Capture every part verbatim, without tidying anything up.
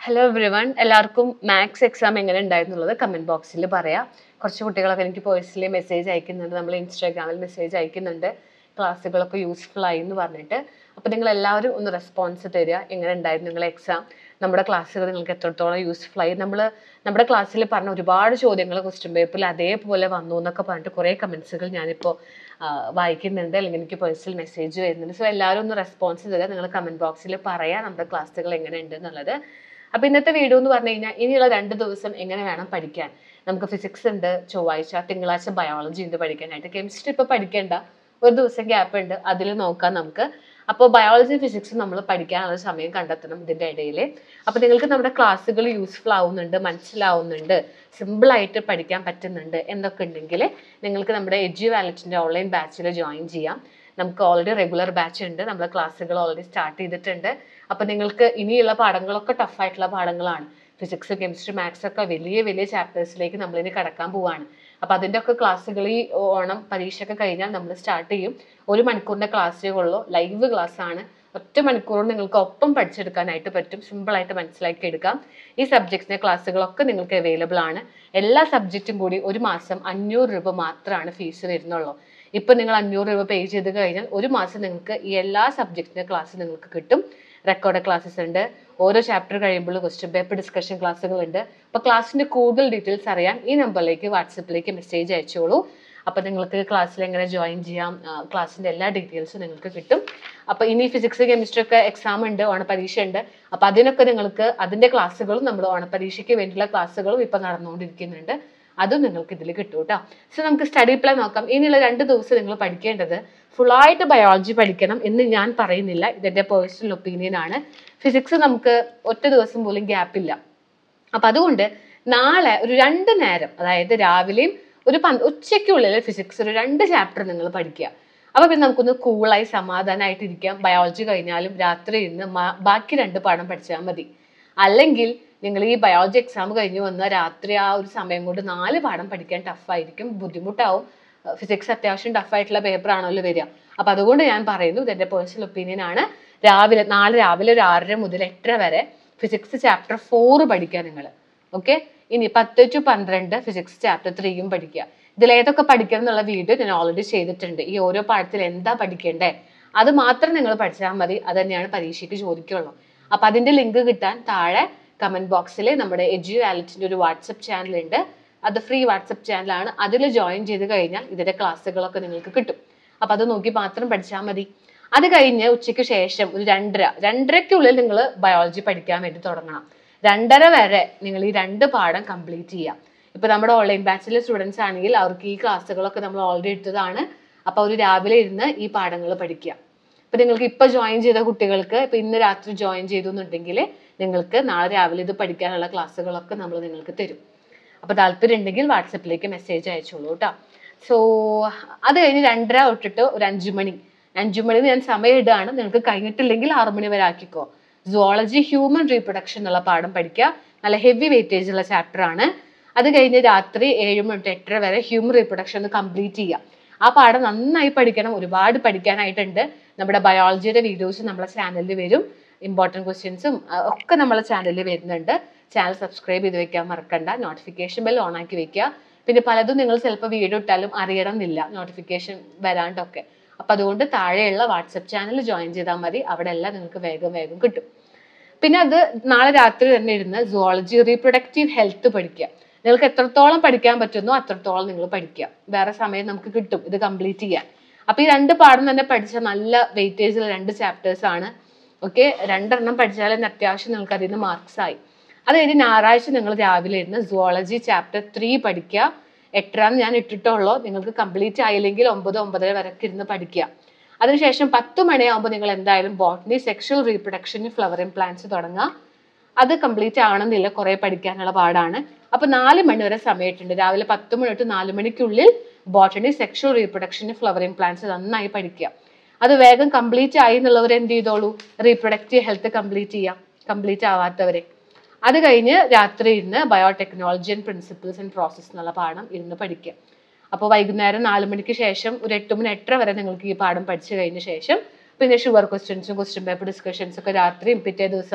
Hello everyone, എല്ലാവർക്കും maths exam എങ്ങനെ ഉണ്ടായിരുന്നുള്ളത് കമൻറ്റ് ബോക്സിൽ പറയാം. കുറച്ച് കുട്ടികളൊക്കെ എനിക്ക് പേഴ്സണലി മെസ്സേജ് അയക്കുന്നുണ്ട്, നമ്മൾ ഇൻസ്റ്റാഗ്രാമിൽ മെസ്സേജ് അയക്കുന്നുണ്ട്, ക്ലാസ്സുകളൊക്കെ യൂസ്ഫുൾ ആയി എന്ന് പറഞ്ഞിട്ട്. അപ്പോൾ നിങ്ങൾ എല്ലാവരും ഒന്ന് റെസ്പോൺസ് തരിക, എങ്ങനെ ഉണ്ടായിരുന്നു നിങ്ങളെ എക്സാം, നമ്മുടെ ക്ലാസ്സുകൾ നിങ്ങൾക്ക് എത്രത്തോളം യൂസ്ഫുൾ ആയി. നമ്മൾ നമ്മുടെ ക്ലാസ്സിൽ പറഞ്ഞ ഒരുപാട് ചോദ്യങ്ങൾ ക്വസ്റ്റ്യൻ പേപ്പറിൽ അതേപോലെ വന്നു എന്നൊക്കെ പറഞ്ഞിട്ട് കുറേ കമൻസുകൾ ഞാനിപ്പോൾ വായിക്കുന്നുണ്ട്, അല്ലെങ്കിൽ എനിക്ക് പേഴ്സണൽ മെസ്സേജ് വരുന്നുണ്ട്. സോ എല്ലാവരും ഒന്ന് റെസ്പോൺസ് തരിക, നിങ്ങൾ കമൻറ്റ് ബോക്സിൽ പറയാം നമ്മുടെ ക്ലാസ്സുകൾ എങ്ങനെ ഉണ്ട് എന്നുള്ളത്. അപ്പൊ ഇന്നത്തെ വീഡിയോ എന്ന് പറഞ്ഞു കഴിഞ്ഞാൽ ഇനിയുള്ള രണ്ട് ദിവസം എങ്ങനെ വേണം പഠിക്കാൻ. നമുക്ക് ഫിസിക്സ് ഉണ്ട് ചൊവ്വാഴ്ച, തിങ്കളാഴ്ച ബയോളജി ഉണ്ട് പഠിക്കാനായിട്ട്. കെമിസ്ട്രി ഇപ്പൊ പഠിക്കേണ്ട, ഒരു ദിവസം ഗ്യാപ്പ് ഉണ്ട്, അതിൽ നോക്കാം നമുക്ക്. അപ്പോൾ ബയോളജി ഫിസിക്സ് നമ്മൾ പഠിക്കാനുള്ള സമയം കണ്ടെത്തണം ഇതിന്റെ ഇടയിൽ. അപ്പൊ നിങ്ങൾക്ക് നമ്മുടെ ക്ലാസ്സുകൾ യൂസ്ഫുൾ ആവുന്നുണ്ട്, മനസ്സിലാവുന്നുണ്ട്, സിമ്പിൾ ആയിട്ട് പഠിക്കാൻ പറ്റുന്നുണ്ട് എന്നൊക്കെ ഉണ്ടെങ്കിൽ നിങ്ങൾക്ക് നമ്മുടെ എഡ്യു വാലറ്റിന്റെ ഓൺലൈൻ ബാച്ചിൽ ജോയിൻ ചെയ്യാം. നമുക്ക് ഓൾറെഡി റെഗുലർ ബാച്ച് ഉണ്ട്, നമ്മുടെ ക്ലാസ്സുകൾ ഓൾറെഡി സ്റ്റാർട്ട് ചെയ്തിട്ടുണ്ട്. അപ്പൊ നിങ്ങൾക്ക് ഇനിയുള്ള പാഠങ്ങളൊക്കെ ടഫ് ആയിട്ടുള്ള പാഠങ്ങളാണ്. ഫിസിക്സ്, കെമിസ്ട്രി, മാത്സ് ഒക്കെ വലിയ വലിയ ചാപ്റ്റേഴ്സിലേക്ക് നമ്മളിനി കടക്കാൻ പോവാണ്. അപ്പൊ അതിന്റെ ഒക്കെ ക്ലാസ്സുകൾ ഈ ഓണം പരീക്ഷ ഒക്കെ കഴിഞ്ഞാൽ നമ്മൾ സ്റ്റാർട്ട് ചെയ്യും. ഒരു മണിക്കൂറിന്റെ ക്ലാസ്സുകളുള്ളൂ, ലൈവ് ക്ലാസ് ആണ്. ഒറ്റ മണിക്കൂറും നിങ്ങൾക്ക് ഒപ്പം പഠിച്ചെടുക്കാനായിട്ട് പറ്റും, സിമ്പിൾ ആയിട്ട് മനസ്സിലാക്കി എടുക്കാം. ഈ സബ്ജക്ട്സിന്റെ ക്ലാസ്സുകളൊക്കെ നിങ്ങൾക്ക് അവൈലബിൾ ആണ്. എല്ലാ സബ്ജക്റ്റും കൂടി ഒരു മാസം അഞ്ഞൂറ് രൂപ മാത്രമാണ് ഫീസ് വരുന്നുള്ളൂ. ഇപ്പൊ നിങ്ങൾ അഞ്ഞൂറ് രൂപ പേ ചെയ്ത് കഴിഞ്ഞാൽ ഒരു മാസം നിങ്ങൾക്ക് ഈ എല്ലാ സബ്ജക്റ്റിന്റെ ക്ലാസ് നിങ്ങൾക്ക് കിട്ടും. റെക്കോർഡ് ക്ലാസ്സസ് ഉണ്ട്, ഓരോ ചാപ്റ്റർ കഴിയുമ്പോൾ ക്വസ്റ്റ്യൻ പേപ്പർ ഡിസ്കഷൻ ക്ലാസ്സുകൾ ഉണ്ട്. അപ്പൊ ക്ലാസ്സിന്റെ കൂടുതൽ ഡീറ്റെയിൽസ് അറിയാൻ ഈ നമ്പറിലേക്ക് വാട്സപ്പിലേക്ക് മെസ്സേജ് അയച്ചോളൂ. അപ്പൊ നിങ്ങൾക്ക് ക്ലാസ്സിൽ എങ്ങനെ ജോയിൻ ചെയ്യാം, ക്ലാസ്സിന്റെ എല്ലാ ഡീറ്റെയിൽസും നിങ്ങൾക്ക് കിട്ടും. അപ്പൊ ഇനി ഫിസിക്സ്, കെമിസ്ട്രി ഒക്കെ എക്സാം ഉണ്ട്, ഓണപരീക്ഷ ഉണ്ട്. അപ്പൊ അതിനൊക്കെ നിങ്ങൾക്ക് അതിന്റെ ക്ലാസ്സുകളും നമ്മൾ ഓണപരീക്ഷയ്ക്ക് വേണ്ടിയുള്ള ക്ലാസ്സുകളും ഇപ്പൊ നടന്നുകൊണ്ടിരിക്കുന്നുണ്ട്, അതും നിങ്ങൾക്ക് ഇതിൽ കിട്ടും കേട്ടോ. സോ നമുക്ക് സ്റ്റഡി പ്ലാൻ നോക്കാം. ഇനിയുള്ള രണ്ട് ദിവസം നിങ്ങൾ പഠിക്കേണ്ടത് ഫുള്ളായിട്ട് ബയോളജി പഠിക്കണം എന്ന് ഞാൻ പറയുന്നില്ല, ഇതെന്റെ പേഴ്സണൽ ഒപ്പീനിയൻ ആണ്. ഫിസിക്സ് നമുക്ക് ഒറ്റ ദിവസം പോലും ഗ്യാപ്പ് ഇല്ല. അപ്പൊ അതുകൊണ്ട് നാളെ ഒരു രണ്ട് നേരം, അതായത് രാവിലെയും ഒരു പന്ത് ഉച്ചയ്ക്കുള്ളിൽ ഫിസിക്സ് ഒരു രണ്ട് ചാപ്റ്റർ നിങ്ങൾ പഠിക്കുക. അപ്പൊ പിന്നെ നമുക്കൊന്ന് കൂളായി സമാധാനമായിട്ട് ഇരിക്കാം. ബയോളജി കഴിഞ്ഞാലും രാത്രി ഇരുന്ന് ബാക്കി രണ്ട് പാഠം പഠിച്ചാൽ മതി. അല്ലെങ്കിൽ നിങ്ങൾ ഈ ബയോളജി എക്സാം കഴിഞ്ഞ് വന്ന രാത്രി ആ ഒരു സമയം കൊണ്ട് നാല് പാഠം പഠിക്കാൻ ടഫായിരിക്കും, ബുദ്ധിമുട്ടാവും. ഫിസിക്സ് അത്യാവശ്യം ടഫായിട്ടുള്ള പേപ്പർ ആണല്ലോ വരിക. അപ്പൊ അതുകൊണ്ട് ഞാൻ പറയുന്നു, ഇതെന്റെ പേഴ്സണൽ ഒപ്പീനിയൻ ആണ്. രാവിലെ നാളെ രാവിലെ ഒരു ആറര മുതൽ എട്ടര വരെ ഫിസിക്സ് ചാപ്റ്റർ ഫോർ പഠിക്കുക നിങ്ങൾ. ഓക്കെ, ഇനി പത്ത് ടു പന്ത്രണ്ട് ഫിസിക്സ് ചാപ്റ്റർ ത്രീയും പഠിക്കുക. ഇതിൽ ഏതൊക്കെ പഠിക്കണം എന്നുള്ള വീഡിയോ ഞാൻ ഓൾറെഡി ചെയ്തിട്ടുണ്ട്. ഈ ഓരോ പാഠത്തിൽ എന്താ പഠിക്കേണ്ടേ അത് മാത്രം നിങ്ങൾ പഠിച്ചാൽ മതി, അത് തന്നെയാണ് പരീക്ഷയ്ക്ക് ചോദിക്കുള്ളൂ. അപ്പൊ അതിന്റെ ലിങ്ക് കിട്ടാൻ താഴെ കമന്റ് ബോക്സിൽ നമ്മുടെ എഡ്യു വാലറ്റിന്റെ ഒരു വാട്സപ്പ് ചാനൽ ഉണ്ട്, അത് ഫ്രീ വാട്സപ്പ് ചാനലാണ്. അതിൽ ജോയിൻ ചെയ്ത് കഴിഞ്ഞാൽ ഇതിന്റെ ക്ലാസ്സുകളൊക്കെ നിങ്ങൾക്ക് കിട്ടും. അപ്പൊ അത് നോക്കി മാത്രം പഠിച്ചാൽ മതി. അത് കഴിഞ്ഞ് ഉച്ചയ്ക്ക് ശേഷം ഒരു രണ്ടര രണ്ടരയ്ക്കുള്ളിൽ നിങ്ങൾ ബയോളജി പഠിക്കാൻ വേണ്ടി തുടങ്ങണം. രണ്ടര വരെ നിങ്ങൾ ഈ രണ്ട് പാഠം കംപ്ലീറ്റ് ചെയ്യാം. ഇപ്പൊ നമ്മുടെ ഓൺലൈൻ ബാച്ചിലെ സ്റ്റുഡൻസ് ആണെങ്കിൽ അവർക്ക് ഈ ക്ലാസ്സുകളൊക്കെ നമ്മൾ ഓൾറെഡി എടുത്തതാണ്. അപ്പൊ അവർ രാവിലെ ഇരുന്ന് ഈ പാഠങ്ങൾ പഠിക്കുക. ഇപ്പൊ നിങ്ങൾക്ക് ഇപ്പൊ ജോയിൻ ചെയ്ത കുട്ടികൾക്ക് ഇപ്പൊ ഇന്ന് രാത്രി ജോയിൻ ചെയ്തു എന്നുണ്ടെങ്കിൽ നിങ്ങൾക്ക് നാളെ രാവിലെ ഇത് പഠിക്കാനുള്ള ക്ലാസ്സുകളൊക്കെ നമ്മൾ നിങ്ങൾക്ക് തരും. അപ്പൊ താല്പര്യം ഉണ്ടെങ്കിൽ വാട്സപ്പിലേക്ക് മെസ്സേജ് അയച്ചോളൂ കേട്ടോ. സോ അത് കഴിഞ്ഞ് രണ്ടര തൊട്ടിട്ട് ഒരു അഞ്ചു മണി അഞ്ചു മണി ഞാൻ സമയം ഇടുകയാണ്. നിങ്ങൾക്ക് കഴിഞ്ഞിട്ടില്ലെങ്കിൽ ആറു മണി വരെ ആക്കിക്കോ. സുവോളജി ഹ്യൂമൻ റീപ്രൊഡക്ഷൻ എന്നുള്ള പാഠം പഠിക്കുക, നല്ല ഹെവി വെയിറ്റേജ് ഉള്ള ചാപ്റ്റർ ആണ്. അത് കഴിഞ്ഞ് രാത്രി ഏഴ് മണി തൊട്ട് എട്ടര വരെ ഹ്യൂമൻ റീപ്രൊഡക്ഷൻ ഒന്ന് കംപ്ലീറ്റ് ചെയ്യുക. ആ പാഠം നന്നായി പഠിക്കണം, ഒരുപാട് പഠിക്കാനായിട്ടുണ്ട്. നമ്മുടെ ബയോളജിയുടെ വീഡിയോസ് നമ്മുടെ ചാനലിൽ വരും, ഇമ്പോർട്ടൻറ്റ് ക്വസ്റ്റ്യൻസും ഒക്കെ നമ്മളെ ചാനലിൽ വരുന്നുണ്ട്. ചാനൽ സബ്സ്ക്രൈബ് ചെയ്ത് വെക്കാൻ മറക്കണ്ട, നോട്ടിഫിക്കേഷൻ ബെൽ ഓൺ ആക്കി വെക്കുക. പിന്നെ പലതും നിങ്ങൾ ചിലപ്പോൾ വീഡിയോ ഇട്ടാലും അറിയണം എന്നില്ല, നോട്ടിഫിക്കേഷൻ വരാണ്ടൊക്കെ. അപ്പൊ അതുകൊണ്ട് താഴെയുള്ള വാട്സപ്പ് ചാനൽ ജോയിൻ ചെയ്താൽ മതി, അവിടെ എല്ലാം നിങ്ങൾക്ക് വേഗം വേഗം കിട്ടും. പിന്നെ അത് നാളെ രാത്രി തന്നെ ഇരുന്ന് സുവോളജി റീപ്രൊഡക്റ്റീവ് ഹെൽത്ത് പഠിക്കുക. നിങ്ങൾക്ക് എത്രത്തോളം പഠിക്കാൻ പറ്റുന്നോ അത്രത്തോളം നിങ്ങൾ പഠിക്കുക. വേറെ സമയം നമുക്ക് കിട്ടും ഇത് കംപ്ലീറ്റ് ചെയ്യാൻ. അപ്പൊ ഈ രണ്ട് പാഠം തന്നെ പഠിച്ച നല്ല വെയിറ്റേജുള്ള രണ്ട് ചാപ്റ്റേഴ്സ് ആണ്. ഓക്കെ, രണ്ടെണ്ണം പഠിച്ചാൽ തന്നെ അത്യാവശ്യം നിങ്ങൾക്ക് അതിൽ നിന്ന് മാർക്സ് ആയി. അത് കഴിഞ്ഞ് ഞായറാഴ്ച നിങ്ങൾ രാവിലെ ഇരുന്ന് സുവോളജി ചാപ്റ്റർ ത്രീ പഠിക്കുക. എട്ടരാന്ന് ഞാൻ ഇട്ടിട്ടുള്ളൂ, നിങ്ങൾക്ക് കംപ്ലീറ്റ് ആയില്ലെങ്കിൽ ഒമ്പത് ഒമ്പതര വരെയൊക്കെ ഇരുന്ന് പഠിക്കുക. അതിനുശേഷം പത്ത് മണിയാകുമ്പോൾ നിങ്ങൾ എന്തായാലും botany, sexual reproduction, flowering plants തുടങ്ങുക. അത് കംപ്ലീറ്റ് ആവണമെന്നില്ല, കുറെ പഠിക്കാനുള്ള പാടാണ്. അപ്പൊ നാല് മണി വരെ സമയമുണ്ട്. രാവിലെ പത്ത് മണി തൊട്ട് നാല് മണിക്കുള്ളിൽ botany, sexual reproduction, flowering plants നന്നായി പഠിക്കുക. അത് വേഗം കംപ്ലീറ്റ് ആയി എന്നുള്ളവർ എന്ത് ചെയ്തോളൂ, റീപ്രൊഡക്റ്റീവ് ഹെൽത്ത് കംപ്ലീറ്റ് ചെയ്യാം, കംപ്ലീറ്റ് ആവാത്തവരെ. അത് കഴിഞ്ഞ് രാത്രി ഇരുന്ന് biotechnology and principles and process എന്നുള്ള പാഠം ഇരുന്ന് പഠിക്കുക. അപ്പോൾ വൈകുന്നേരം നാല് മണിക്ക് ശേഷം ഒരു എട്ട് മണി എട്ടര വരെ നിങ്ങൾക്ക് ഈ പാഠം പഠിച്ചു കഴിഞ്ഞ ശേഷം പിന്നെ ഷുവർ ക്വസ്റ്റ്യൻസും ക്വസ്റ്റ്യൻ പേപ്പർ ഡിസ്കഷൻസ് ഒക്കെ രാത്രിയും പിറ്റേ ദിവസം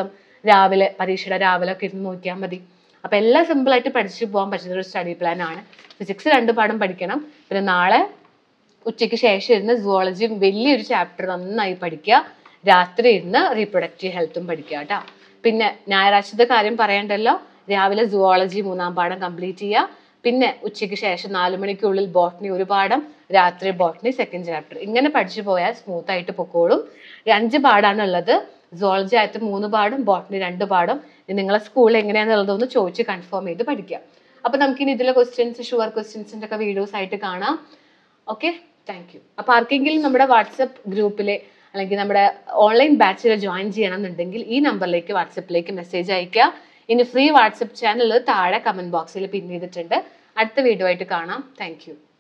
രാവിലെ പരീക്ഷയുടെ രാവിലെ ഒക്കെ ഇരുന്ന് നോക്കിയാൽ മതി. അപ്പൊ എല്ലാം സിമ്പിൾ ആയിട്ട് പഠിച്ചു പോകാൻ പറ്റുന്ന ഒരു സ്റ്റഡി പ്ലാൻ ആണ്. ഫിസിക്സ് രണ്ട് പാഠം പഠിക്കണം. പിന്നെ നാളെ ഉച്ചയ്ക്ക് ശേഷം ഇരുന്ന് സുവോളജി വലിയൊരു ചാപ്റ്റർ നന്നായി പഠിക്കുക. രാത്രി ഇരുന്ന് റീപ്രൊഡക്റ്റീവ് ഹെൽത്തും പഠിക്കുക കേട്ടോ. പിന്നെ ഞായറാഴ്ചത്തെ കാര്യം പറയണ്ടല്ലോ, രാവിലെ സുവോളജി മൂന്നാം പാഠം കംപ്ലീറ്റ് ചെയ്യുക. പിന്നെ ഉച്ചയ്ക്ക് ശേഷം നാലു മണിക്കുള്ളിൽ ബോട്ടണി ഒരു പാഠം, രാത്രി ബോട്ടണി സെക്കൻഡ് ചാപ്റ്റർ. ഇങ്ങനെ പഠിച്ചു പോയാൽ സ്മൂത്ത് ആയിട്ട് പൊക്കോളും. അഞ്ച് പാഠാണ് ഉള്ളത്. സുവോളജി ആയിട്ട് മൂന്ന് പാഠം, ബോട്ടണി രണ്ട് പാഠം. നിങ്ങളെ സ്കൂളിൽ എങ്ങനെയാണെന്നുള്ളതൊന്ന് ചോദിച്ച് കൺഫേം ചെയ്ത് പഠിക്കുക. അപ്പൊ നമുക്കിനി ഇതിലെ ക്വസ്റ്റ്യൻസ് ഷുവർ ക്വസ്റ്റ്യൻസിന്റെ ഒക്കെ വീഡിയോസ് ആയിട്ട് കാണാം. Okay, thank you. അപ്പൊ ആർക്കെങ്കിലും നമ്മുടെ വാട്സപ്പ് ഗ്രൂപ്പിലെ അല്ലെങ്കിൽ നമ്മുടെ ഓൺലൈൻ ബാച്ചിൽ ജോയിൻ ചെയ്യണമെന്നുണ്ടെങ്കിൽ ഈ നമ്പറിലേക്ക് വാട്സപ്പിലേക്ക് മെസ്സേജ് അയക്കുക. ഇനി ഫ്രീ വാട്സപ്പ് ചാനൽ താഴെ കമന്റ് ബോക്സിൽ പിൻ ചെയ്തിട്ടുണ്ട്. അടുത്ത വീഡിയോ ആയിട്ട് കാണാം. Thank U.